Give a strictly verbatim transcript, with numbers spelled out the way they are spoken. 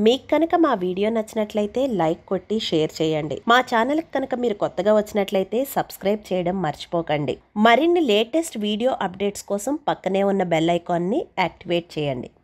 మీకు కనుక మా వీడియో నచ్చినట్లయితే లైక్ కొట్టి షేర్ చేయండి. మా ఛానల్కి కనుక మీరు కొత్తగా వచ్చినట్లయితే సబ్స్క్రైబ్ చేయడం మర్చిపోకండి. మరిన్ని లేటెస్ట్ వీడియో అప్డేట్స్ కోసం పక్కనే ఉన్న బెల్ ఐకాన్ని యాక్టివేట్ చేయండి.